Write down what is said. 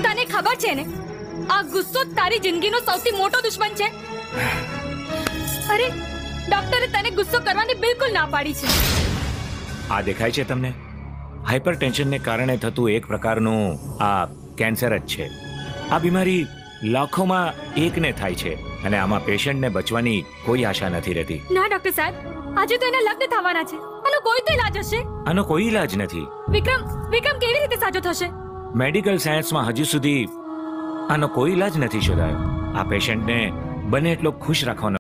તને ખબર છે ને, આ ગુસ્સો તારી જિંદગીનો સૌથી મોટો દુશ્મન છે. અરે ડોક્ટરે તને ગુસ્સો કરવાની બિલકુલ ના પાડી છે. આ દેખાય છે તમને? હાઇપરટેન્શનને કારણે થતું એક પ્રકારનું આ કેન્સર જ છે. આ બીમારી લાખોમાં એકને થાય છે અને આમાં પેશન્ટને બચવાની કોઈ આશા નથી રહેતી. ના ડોક્ટર સાહેબ, આજે તો એના લગ્ન થવાના છે. આનો કોઈ તો ઈલાજ હશે. આનો કોઈ ઈલાજ નથી. વિક્રમ કેવી રીતે સાજો થશે? મેડિકલ સાયન્સમાં હજુ સુધી આનો કોઈ ઈલાજ નથી શોધાયો. આ પેશન્ટને બને એટલો ખુશ રાખવાનો